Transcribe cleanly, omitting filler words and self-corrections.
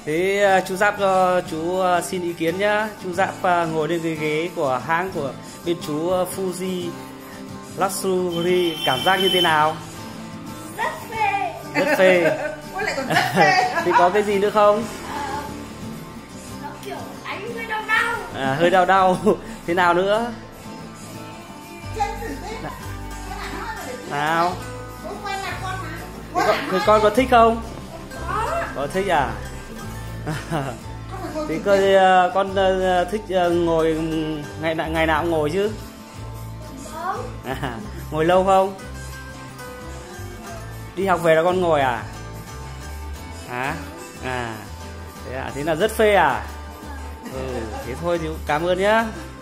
Thế chú Giáp cho chú xin ý kiến nhá. Chú Giáp ngồi lên cái ghế của hãng của bên chú Fuji Luxury cảm giác như thế nào? Rất phê. Rất phê. Ôi lại còn rất phê. Thì có cái gì nữa không? Nó kiểu đánh hơi đau đau. Hơi đau đau. Thế nào nữa? Chân thử thế. Nào. Bố quay mặt con hả? Thế con có thích không? Có. Có thích à? Thì con thích ngồi ngày nào cũng ngồi chứ? Không. Ngồi lâu không? Đi học về là con ngồi à? Hả? Thế là rất phê à? Thế thôi thì cảm ơn nhá.